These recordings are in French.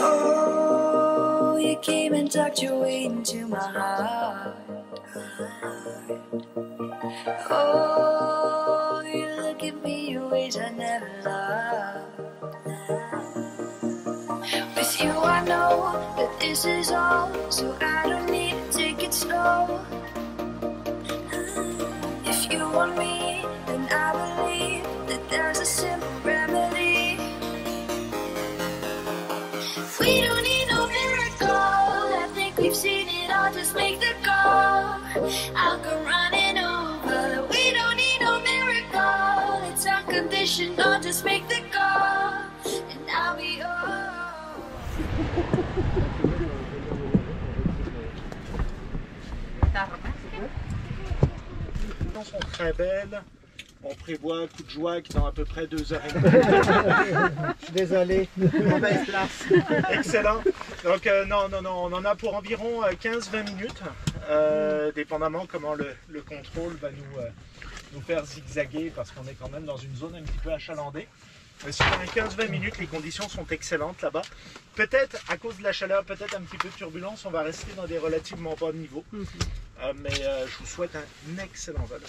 Oh, you came and tucked your way into my heart. Oh, you look at me in ways I never loved. With you I know that this is all, so I don't need to take it slow. If you want me, then I believe that there's a simple remedy. We don't need no miracle, I think we've seen it all, just make the call. I'll come running over. We don't need no miracle, it's unconditional, just make the call, and I'll be yours. Les sont très belles. On prévoit un coup de joie qui dans à peu près 2h30. Je suis désolé, mauvaise place. Excellent. Donc non, on en a pour environ 15-20 minutes, dépendamment comment le contrôle va nous faire zigzaguer parce qu'on est quand même dans une zone un petit peu achalandée. Mais sur 15-20 minutes, les conditions sont excellentes là-bas. Peut-être, à cause de la chaleur, peut-être un petit peu de turbulence, on va rester dans des relativement bas niveaux. Mais je vous souhaite un excellent vol.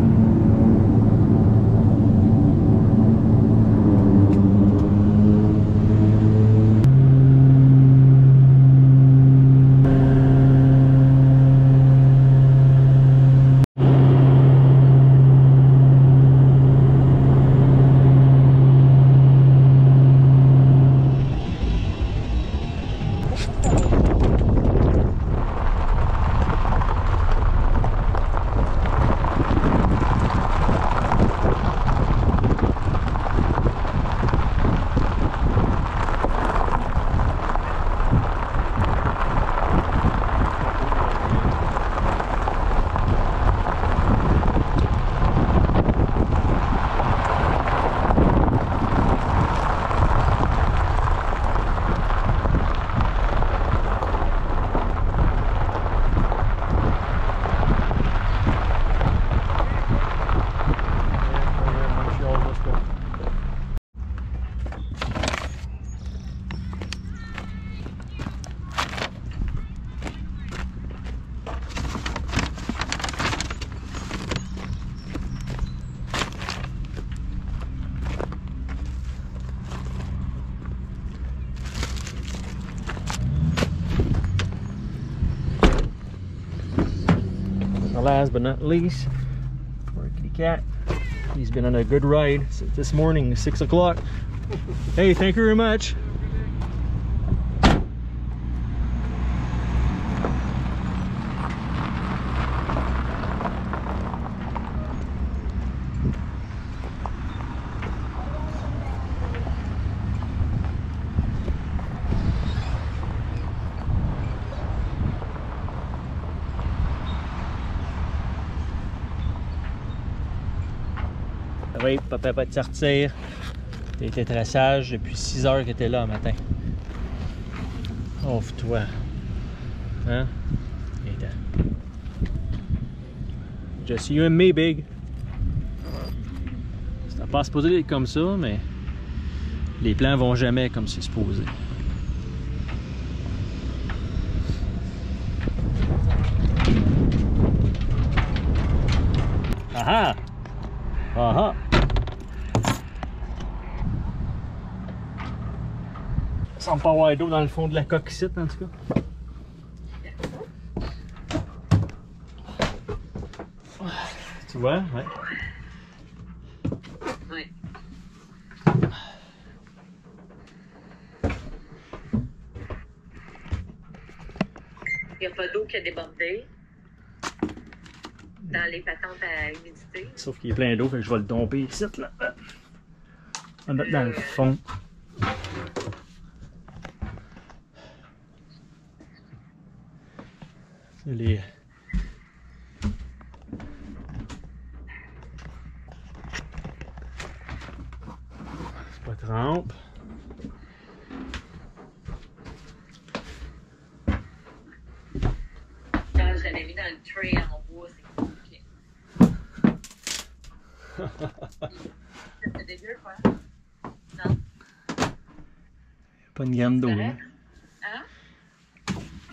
Last but not least, poor kitty cat. He's been on a good ride since this morning, 6 o'clock. Hey, thank you very much. Oui, papa va te sortir. Tu étais très sage depuis 6 heures que tu es là le matin. Ouvre-toi. Hein? Just you and me, big. C'était pas supposé être comme ça, mais les plans vont jamais comme c'est supposé. Ah ah! Ah ah! Il semble pas avoir d'eau dans le fond de la coque ici, en tout cas. Tu vois? Ouais. Ouais. Il n'y a pas d'eau qui a débordé dans les patentes à humidité. Sauf qu'il est plein d'eau, fait que je vais le domper ici, là. On va mettre dans le fond. Les... C'est pas trempe. Quand je l'avais mis dans le tray en bois, c'est compliqué. C'est dégueu, quoi. Non? Pas une gamme d'eau, hein?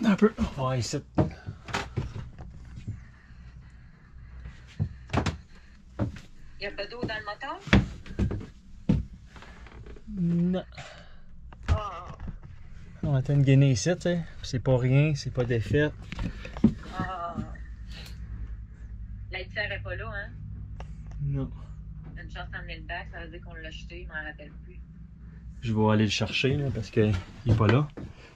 Un peu. On va ici. Il n'y a pas d'eau dans le moteur? Non. Ah, On a une guinée ici, tu sais. C'est pas rien, c'est pas défaite. ah. La litière n'est pas là, hein? Non. Une chance d'emmener le bac, ça veut dire qu'on l'a jeté, je m'en rappelle plus. Je vais aller le chercher là, parce qu'il est pas là.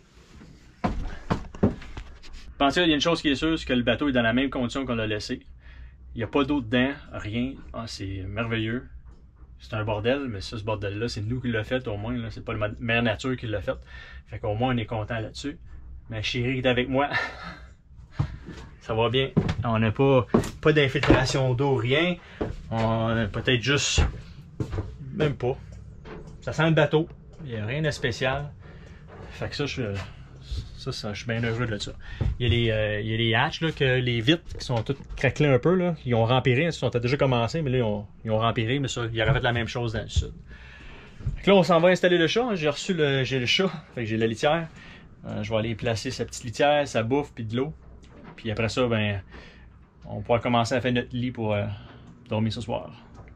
Pensez, il y a une chose qui est sûre, c'est que le bateau est dans la même condition qu'on l'a laissé. Il n'y a pas d'eau dedans, rien. Ah, c'est merveilleux. C'est un bordel, mais ça, ce bordel-là, c'est nous qui l'a fait au moins. C'est pas la mère nature qui l'a fait. Fait qu'au moins, on est content là-dessus. Ma chérie est avec moi. Ça va bien. On n'a pas d'infiltration d'eau, rien. On a peut-être juste... Même pas. Ça sent le bateau. Il n'y a rien de spécial. Fait que ça, je suis bien heureux de ça. Il y a les hatches, là, que les vitres qui sont toutes craquelées un peu. Là. Ils ont rempiré. Ils ont déjà commencé, mais là, ils ont rempiré. Mais ça, ils auraient fait la même chose dans le sud. Fait que là, on s'en va installer le chat. J'ai reçu j'ai le chat. Fait que j'ai la litière. Je vais aller placer sa petite litière, sa bouffe, puis de l'eau. Puis après ça, ben, on pourra commencer à faire notre lit pour dormir ce soir.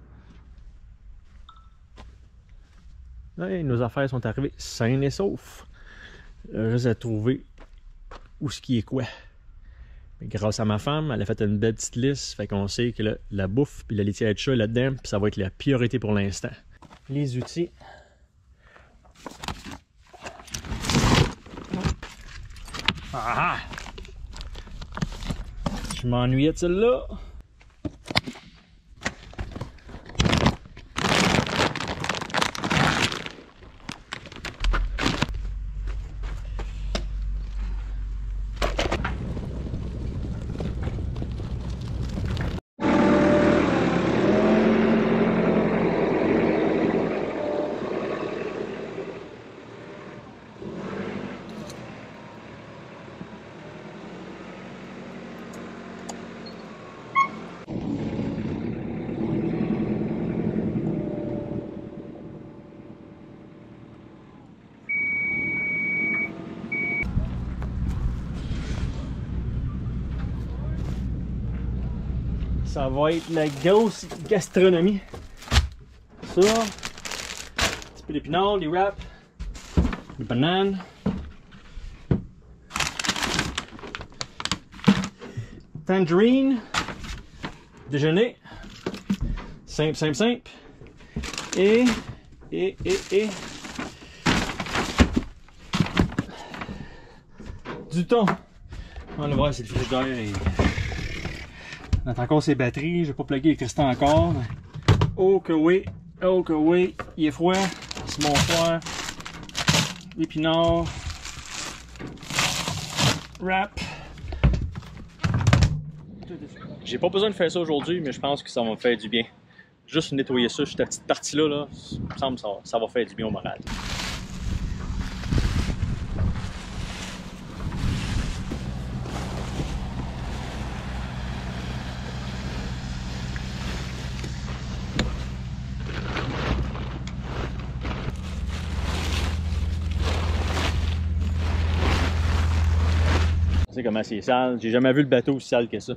Ouais, nos affaires sont arrivées saines et saufs. Juste à trouver où ce qui est quoi. Mais grâce à ma femme, elle a fait une belle petite liste. Fait qu'on sait que la bouffe puis la litière de chat là-dedans, puis ça va être la priorité pour l'instant. Les outils. Ah! Je m'ennuyais de celle-là. Ça va être la grosse gastronomie. Ça, un petit peu d'épinards, des wraps, des bananes. Tangerine. Déjeuner. Simple, simple, simple. Et. Du thon. On va voir, c'est le frigidaire et. On a encore ses batteries, je vais pas plugger l'électricité encore. Oh que oui, il est froid, c'est mon frère. Épinards, wrap. J'ai pas besoin de faire ça aujourd'hui, mais je pense que ça va me faire du bien. Juste nettoyer ça, juste la petite partie-là, là, il me semble que ça va faire du bien au moral. Tu sais comment c'est sale. J'ai jamais vu le bateau aussi sale que ça.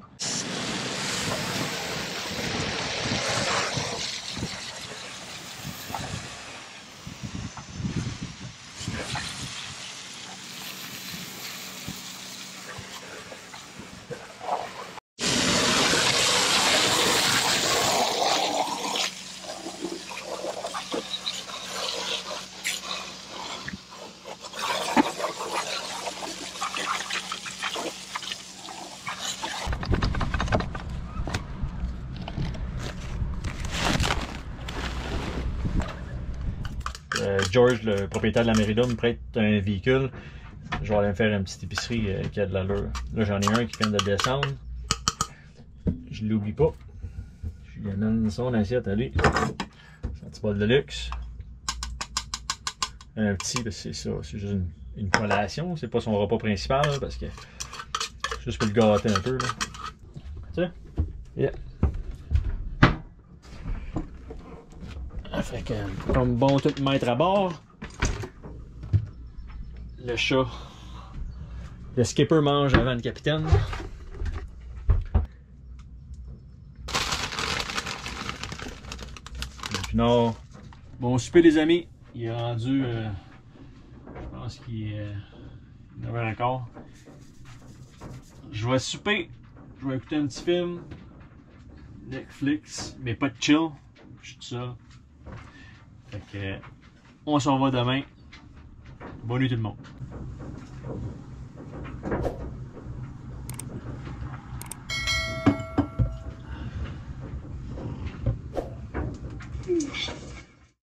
George, le propriétaire de la Mérida, me prête un véhicule. Je vais aller me faire une petite épicerie qui a de l'allure. Là, j'en ai un qui vient de descendre. Je l'oublie pas. Je lui amène son assiette à lui. C'est un petit bol de luxe. Un petit, parce que c'est ça, c'est juste une collation. C'est pas son repas principal, là, parce que juste pour le gâter un peu. Là. Tu sais? Yeah. Fait que, comme bon tout mettre à bord, le chat Le skipper mange avant le capitaine. Non. Bon souper les amis. Il est rendu. Je pense qu'il est 9h15. Je vais souper. Je vais écouter un petit film. Netflix. Mais pas de chill. Je suis tout seul. Fait que. On s'en va demain. Bonne nuit tout le monde.